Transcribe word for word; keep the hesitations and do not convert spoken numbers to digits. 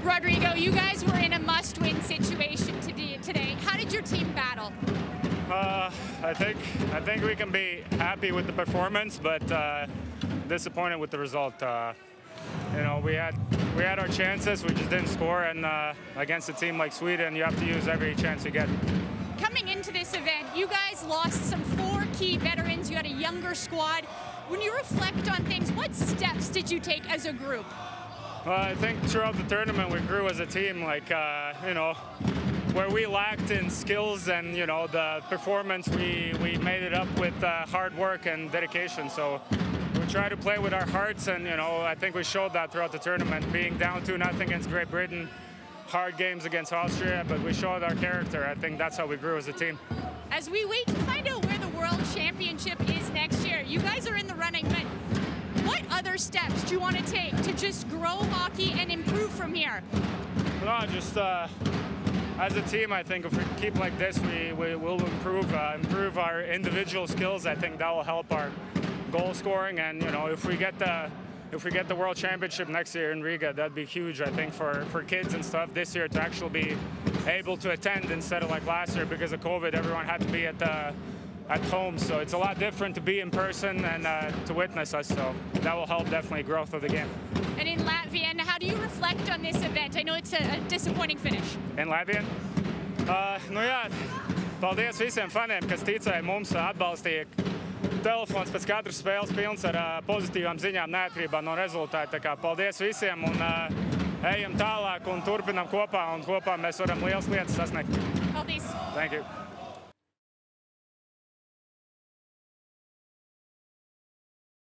Rodrigo, you guys were in a must-win situation today. How did your team battle? Uh, I think I think we can be happy with the performance, but uh, disappointed with the result. Uh, you know, we had we had our chances, we just didn't score, and uh, against a team like Sweden, you have to use every chance you get. Coming into this event, you guys lost some four key veterans. You had a younger squad. When you reflect on things, what steps did you take as a group? Well, I think throughout the tournament we grew as a team. Like uh, you know, where we lacked in skills and you know the performance, we we made it up with uh, hard work and dedication. So we try to play with our hearts, and you know I think we showed that throughout the tournament. Being down two nothing against Great Britain, hard games against Austria, but we showed our character. I think that's how we grew as a team. As we wait to find out where the World Championship is next year, you guys are in the running, but what other steps do you want to take to just grow hockey and improve from here? No, just uh, as a team, I think if we keep like this, we, we will improve, uh, improve our individual skills. I think that will help our goal scoring, and you know, if we get the if we get the World Championship next year in Riga, that'd be huge. I think for for kids and stuff this year to actually be able to attend instead of like last year because of COVID, everyone had to be at the at home. So it's a lot different to be in person and uh, to witness us. So that will help definitely growth of the game. And in Latvian, how do you reflect on this event? I know it's a, a disappointing finish. In Latvian? Uh, nu jā, paldies visiem faniem, kas ticēja mums, atbalstīja. Telefons pēc katras spēles pilns ar uh, pozitīvām ziņām, neatkarībā no rezultāta. Tā kā paldies visiem un uh, ejam tālāk un turpinam kopā, un kopā mēs varam lielas lietas sasniegt. Paldies. Thank you.